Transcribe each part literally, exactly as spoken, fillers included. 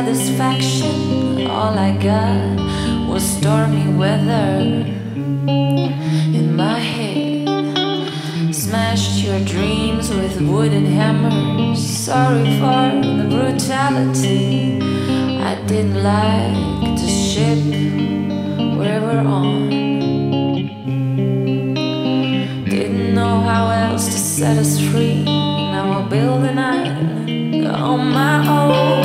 satisfaction. All I got was stormy weather in my head. Smashed your dreams with wooden hammers. Sorry for the brutality. I didn't like the ship we were on. Didn't know how else to set us free. Now I'll build an island on my own.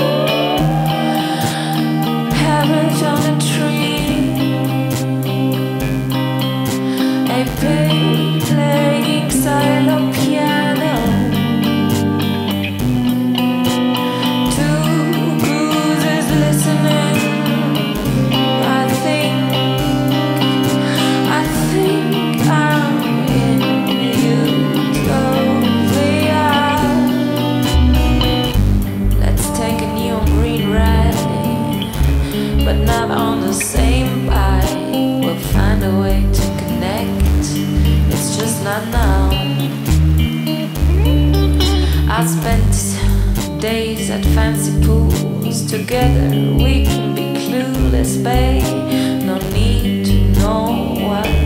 Habit on a tree. A pig playing XyloPiano. Two gooses listening. I think, I think I'm in Utopia. Let's take a neon green ride, but not on the same bike. We'll find a way to connect. It's just not now. I spent days at fancy pools together. We can be clueless, babe. No need to know what